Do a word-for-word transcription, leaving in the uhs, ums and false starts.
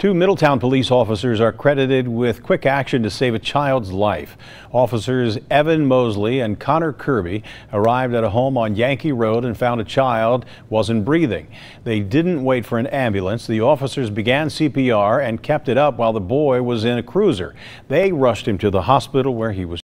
Two Middletown police officers are credited with quick action to save a child's life. Officers Evan Mosley and Connor Kirby arrived at a home on Yankee Road and found a child wasn't breathing. They didn't wait for an ambulance. The officers began C P R and kept it up while the boy was in a cruiser. They rushed him to the hospital where he was